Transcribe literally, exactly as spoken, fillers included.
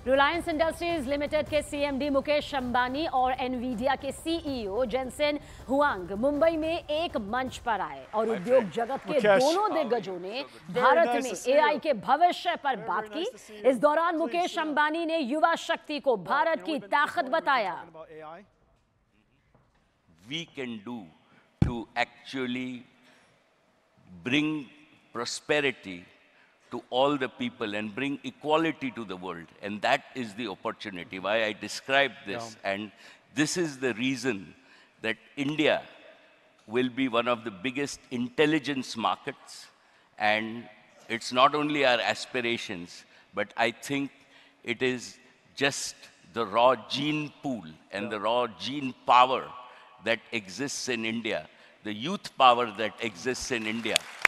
Reliance Industries Limited के CMD Mukesh Ambani और Nvidia के सीईओ जेनसेन हुआंग मुंबई में एक मंच पर आए और उद्योग जगत के दोनों दिग्गजों ने भारत में एआई के भविष्य पर बात की। इस दौरान मुकेश अंबानी ने युवा शक्ति को भारत की ताकत बताया। We can do to actually bring prosperity to all the people and bring equality to the world. And that is the opportunity, why I described this. Yeah. And this is the reason that India will be one of the biggest intelligence markets. And it's not only our aspirations, but I think it is just the raw gene pool and yeah. the raw gene power that exists in India, the youth power that exists in India.